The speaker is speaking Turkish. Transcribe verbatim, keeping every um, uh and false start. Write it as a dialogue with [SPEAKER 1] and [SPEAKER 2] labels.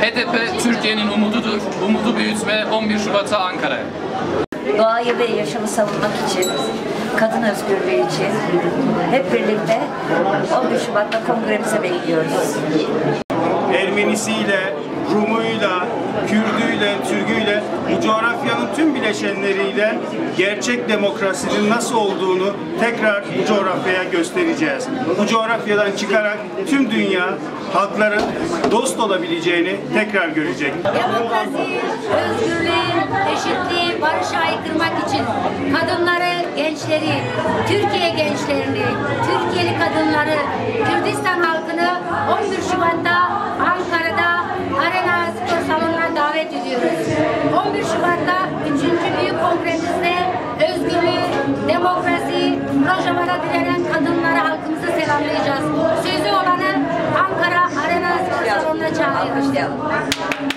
[SPEAKER 1] H D P Türkiye'nin umududur. Umudu büyütme on bir Şubat'a Ankara'ya.
[SPEAKER 2] Doğayı ve yaşamı savunmak için, kadın özgürlüğü için hep birlikte on bir Şubat'ta kongremize bekliyoruz.
[SPEAKER 3] Ermenisiyle, Rumuyla, Kürdüyle, Türküyle, bu coğrafyanın tüm bileşenleriyle gerçek demokrasinin nasıl olduğunu tekrar bu coğrafyaya göstereceğiz. Bu coğrafyadan çıkarak tüm dünya halkların dost olabileceğini tekrar görecek.
[SPEAKER 4] Demokrasi, özgürlüğü, eşitliği, barışı aykırmak için kadınları, gençleri, Türkiye gençlerini, Türkiye'li kadınları, Kürdistan halkını on bir Şubat'ta Ankara'da Arena Spor Salonu'na davet ediyoruz. on bir Şubat'ta üçüncü Büyük Kongremizde özgürlük, demokrasi, Rojava'da direnen kadınları, halkımızı selamlayacağız. Sözü olanı Ankara Arena Spor Salonu'na çağırıyoruz.